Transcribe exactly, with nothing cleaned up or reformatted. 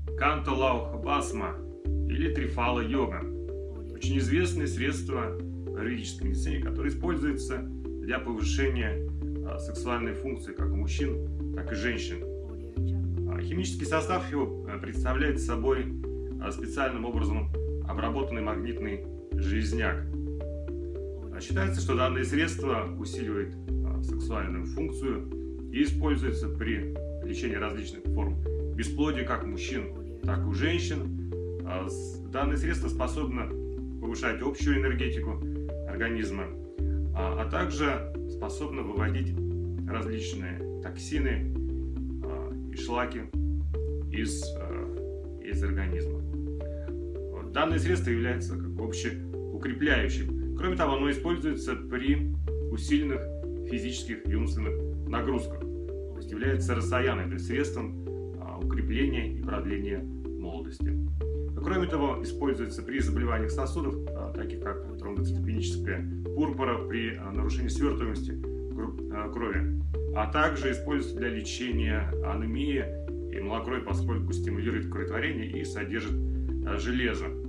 канталаухабасма или трифала-йога. Очень известные средства в юридической медицине, которые используются для повышения сексуальной функции как у мужчин, так и женщин. Химический состав его представляет собой специальным образом обработанный магнитный железняк. Считается, что данное средство усиливает сексуальную функцию и используется при лечении различных форм бесплодия как у мужчин, так и у женщин. Данное средство способно повышать общую энергетику организма, а также способно выводить различные токсины и шлаки из, из организма. Данное средство является как бы общеукрепляющим. Кроме того, оно используется при усиленных физических и умственных нагрузках. То есть является рассаяном, то есть средством укрепления и продления молодости. Кроме того, используется при заболеваниях сосудов, таких как тромбоцитопеническая пурпура, при нарушении свертываемости крови, а также используется для лечения анемии и малокровия, поскольку стимулирует кроветворение и содержит железо.